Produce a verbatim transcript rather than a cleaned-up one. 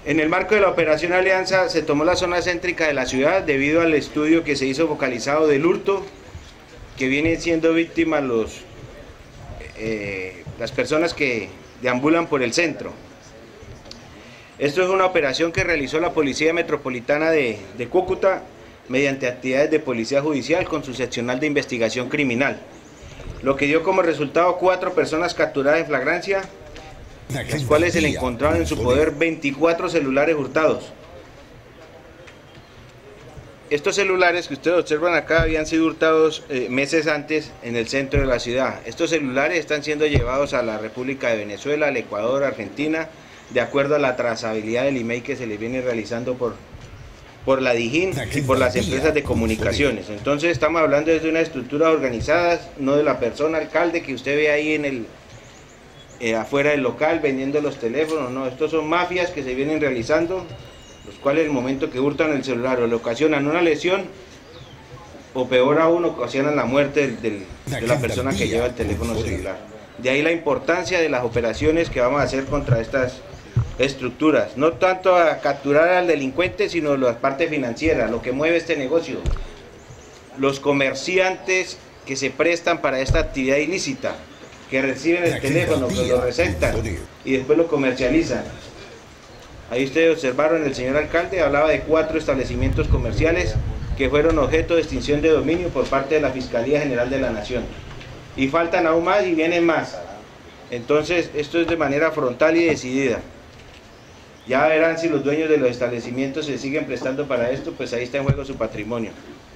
En el marco de la Operación Alianza se tomó la zona céntrica de la ciudad debido al estudio que se hizo focalizado del hurto que vienen siendo víctimas los, eh, las personas que deambulan por el centro. Esto es una operación que realizó la Policía Metropolitana de, de Cúcuta mediante actividades de Policía Judicial con su seccional de investigación criminal, lo que dio como resultado cuatro personas capturadas en flagrancia, las cuales se le encontraron en su poder veinticuatro celulares hurtados. Estos celulares que ustedes observan acá habían sido hurtados eh, meses antes en el centro de la ciudad. Estos celulares están siendo llevados a la República de Venezuela, al Ecuador, Argentina, de acuerdo a la trazabilidad del email que se les viene realizando por, por la DIJÍN y por las empresas de comunicaciones. Entonces estamos hablando de unas estructuras organizadas, no de la persona alcalde que usted ve ahí en el eh, afuera del local vendiendo los teléfonos, no, estos son mafias que se vienen realizando, los cuales en el momento que hurtan el celular o le ocasionan una lesión, o peor aún, ocasionan la muerte del, del, de la persona que lleva el teléfono celular. De ahí la importancia de las operaciones que vamos a hacer contra estas estructuras, no tanto a capturar al delincuente, sino la parte financiera, lo que mueve este negocio, los comerciantes que se prestan para esta actividad ilícita, que reciben el teléfono, que lo recetan y después lo comercializan. Ahí ustedes observaron, el señor alcalde hablaba de cuatro establecimientos comerciales que fueron objeto de extinción de dominio por parte de la Fiscalía General de la Nación. Y faltan aún más y vienen más. Entonces esto es de manera frontal y decidida. Ya verán si los dueños de los establecimientos se siguen prestando para esto, pues ahí está en juego su patrimonio.